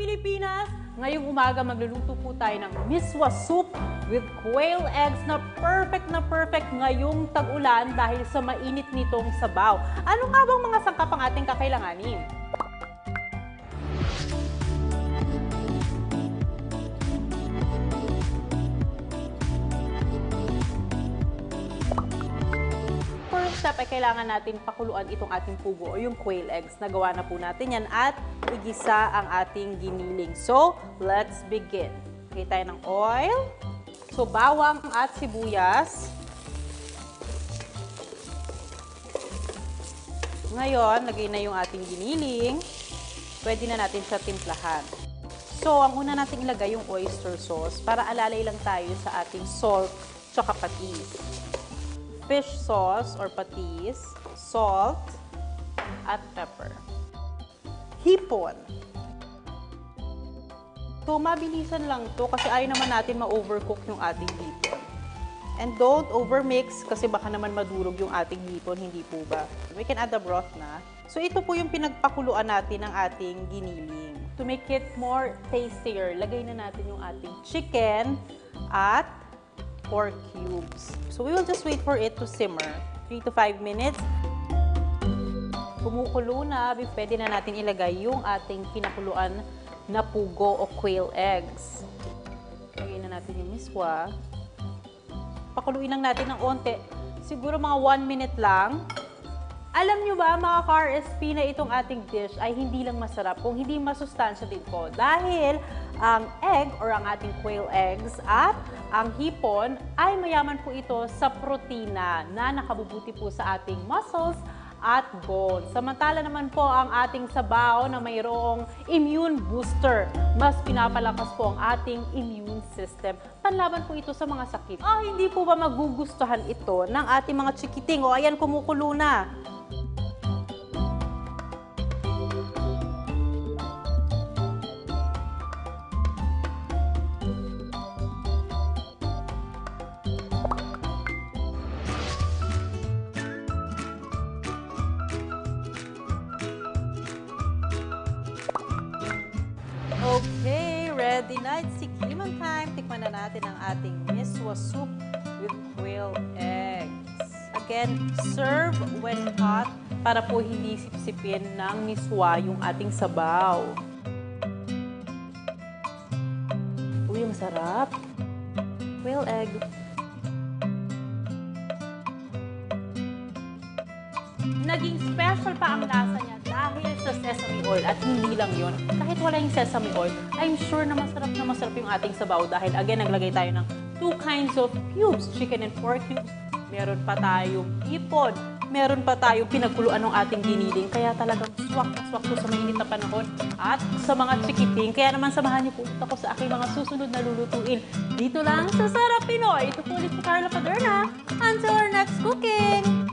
Pilipinas! Ngayong umaga magluluto po tayo ng Misua soup with quail eggs na perfect ngayong tag-ulan dahil sa mainit nitong sabaw. Ano nga bang mga sangkap ang ating kakailanganin? Step ay kailangan natin pakuluan itong ating pugo o yung quail eggs. Nagawa na po natin yan at igisa ang ating giniling. So, let's begin. Okay, tayo ng oil. So, bawang at sibuyas. Ngayon, lagay na yung ating giniling. Pwede na natin siya timplahan. So, ang una natin ilagay yung oyster sauce para alalay lang tayo sa ating salt tsaka patis. Fish sauce or patis, salt, at pepper. Hipon. So, mabilisan lang to kasi ayaw naman natin ma-overcook yung ating hipon. And don't overmix kasi baka naman madurog yung ating hipon, hindi po ba? We can add the broth na. So, ito po yung pinagpakuluan natin ng ating giniling. To make it more tastier, lagay na natin yung ating chicken at 4 cubes. So, we will just wait for it to simmer. 3 to 5 minutes. Kumukulo na, pwede na natin ilagay yung ating pinakuluan na pugo o quail eggs. Lagay na natin yung miswa. Pakuluin lang natin ng onte. Siguro mga 1 minute lang. Alam nyo ba, mga ka-RSP, na itong ating dish ay hindi lang masarap kung hindi masustansya din po. Dahil ang egg or ang ating quail eggs at ang hipon ay mayaman po ito sa protina na nakabubuti po sa ating muscles at bones. Samantala naman po ang ating sabaw na mayroong immune booster. Mas pinapalakas po ang ating immune system. Panlaban po ito sa mga sakit. Hindi po ba magugustuhan ito ng ating mga chikiting? O ayan, kumukulo na. Okay, ready na. It's sikiman time. Tikman na natin ang ating miswa soup with quail eggs. Again, serve when hot para po hindi sipsipin ng miswa yung ating sabaw. Uy, masarap. Quail egg. Naging special pa ang lasa niya dahil sa sesame oil at hindi lang yon. Kahit wala yung sesame oil, I'm sure na masarap yung ating sabaw dahil again, naglagay tayo ng 2 kinds of cubes, chicken and pork cubes. Meron pa tayong hipon, meron pa tayong pinagkuluan ng ating giniling. Kaya talagang swak na swak to sa mainit na panahon at sa mga chikiting. Kaya naman samahan niyo po ako sa aking mga susunod na lulutuin. Dito lang sa Sarap Pinoy. Ito po ulit si Carla Paderna. Until our next cooking!